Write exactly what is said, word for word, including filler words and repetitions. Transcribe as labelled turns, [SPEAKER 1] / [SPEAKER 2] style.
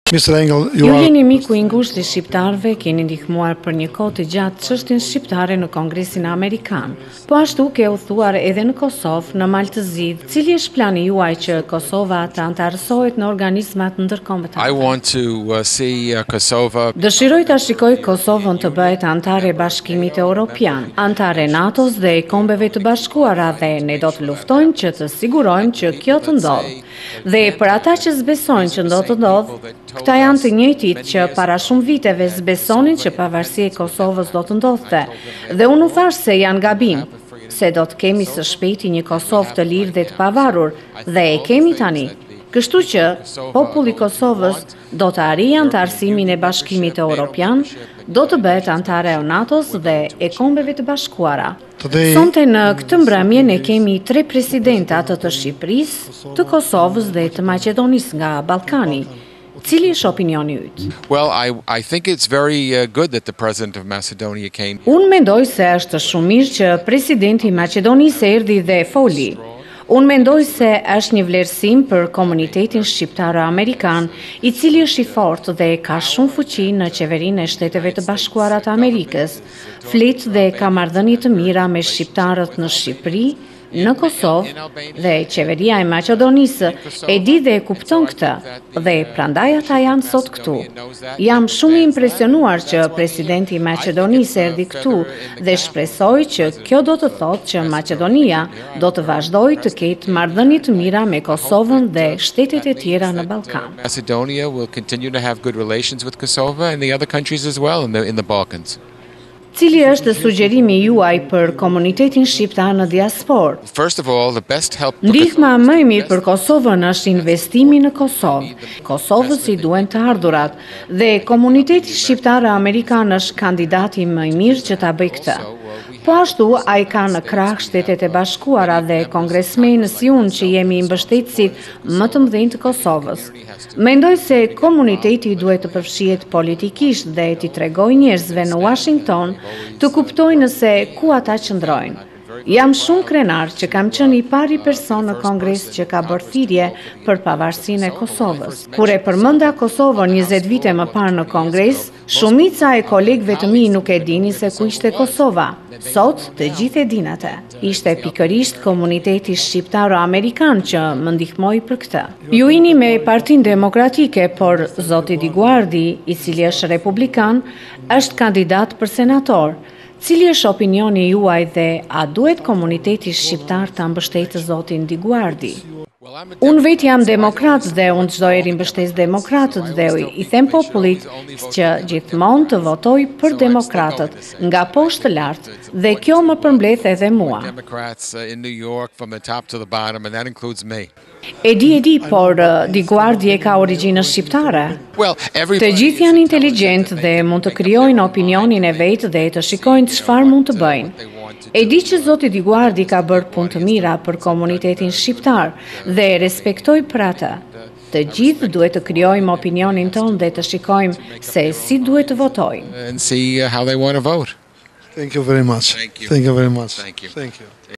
[SPEAKER 1] mister Engel,
[SPEAKER 2] Ju jeni miku i ngushtë i shqiptarëve, keni ndihmuar për një kohë të gjatë çështjen shqiptare në Kongresin Amerikan. Po ashtu ke u thuar edhe në Kosovë, në Maltëzi. Cili është plani juaj që Kosova të antarësohet në organizmat ndërkombëtare?
[SPEAKER 3] I want to uh, see uh, Kosovo.
[SPEAKER 2] Dëshiroj ta shikoj Kosovën të bëhet antare e Bashkimit Evropian, antare NATO-s dhe e Kombeve të Bashkuara dhe ne do të luftojmë që të sigurojmë që kjo të ndodhë. Dhe për ata që zbesojnë që do të ndodhë, këta janë të njëjtit që para shumë viteve zbesonin që pavarësia e Kosovës do të ndodhte. Dhe unë u thash se janë gabim, se do të kemi së shpejti një Kosovë të lirë dhe të pavarur, dhe e kemi tani. Kështu që populli i Kosovës do të arrijë antarësimin e Bashkimit Evropian, do të bëhet antare e NATO-s dhe e Kombeve të Bashkuara. Sonte në këtë mbrëmje ne kemi tre presidentat të Shqipërisë, të Kosovës dhe të Maqedonisë nga Ballkani. Cili është opinioni yt?
[SPEAKER 3] Well, I I think it's very uh, good that the president of Macedonia came.
[SPEAKER 2] Unë mendoj se është shumë mirë që presidenti i Maqedonisë erdhi dhe foli. Unë mendoj se është një vlerësim për komunitetin shqiptar amerikan, i cili është i fortë dhe ka shumë fuqi në qeverinë e Shteteve të Bashkuara të Amerikës, flet dhe ka marrëdhënie të mira me shqiptarët në Shqipëri, në Kosovë dhe qeveria e Maqedonisë e di dhe e kupton këtë dhe prandaj ata janë sot këtu. Jam shumë i impresionuar që presidenti i Maqedonisë erdhi këtu dhe shpresoj që kjo do të thotë që Maqedonia do të vazhdojë të ketë marrëdhënie të mira me Kosovën dhe shtetet e tjera në Ballkan.
[SPEAKER 3] Macedonia will continue to have good relations with Kosovo and the other countries as well in the in the Balkans.
[SPEAKER 2] Cili është sugjerimi juaj për komunitetin shqiptar në diasporë?
[SPEAKER 3] First of all, the best help.
[SPEAKER 2] Ndihma më e mirë për Kosovën është investimi në Kosovë. Kosovës i duhen të ardhurat dhe komuniteti shqiptar amerikan është kandidati më i mirë që ta bëjë këtë. Po ashtu, ai ka në krah Shtetet e Bashkuara dhe kongresmenët si unë që jemi mbështetësit më të mëdhenj të Kosovës. Mendoj se komuniteti duhet të përfshihet politikisht dhe t'i tregojë njerëzve në Washington të kuptojnë se ku ata qëndrojnë. Jam shumë krenar që kam qenë i pari person në Kongres që ka bërë thirrje për pavarësinë e Kosovës. Kur e përmenda Kosovën njëzet vite më parë në Kongres, shumica e kolegëve të mi nuk e dinin se ku ishte Kosova. Sot të gjithë e din atë. Ishte pikërisht komuniteti shqiptaro-amerikan që më ndihmoi për këtë. Ju jeni me Partinë Demokratike, por zoti Di Guardi, i cili është republikan, është kandidat për senator. Cili është opinioni juaj dhe a duhet komuniteti shqiptar ta mbështetë zotin Di Guardi? Unë vetë jam demokrat dhe unë çdo herë mbështes demokratët dhe i them popullit që gjithmonë të votoj për demokratët nga poshtë lart dhe kjo më përmbledh edhe mua. E di e di, por Di Guardi e ka origjinë shqiptare. Të gjithë janë inteligjent dhe mund të krijojnë opinionin e vetë dhe të shikojnë çfarë mund të bëjnë. E di që zoti Di Guardi ka bërë punë të mira për komunitetin shqiptar dhe respektoj për atë. Të gjithë duhet të krijojmë opinionin tonë dhe të shikojmë se si duhet të votojmë.
[SPEAKER 1] Thank you very much. Thank you very much. Thank you. Thank you.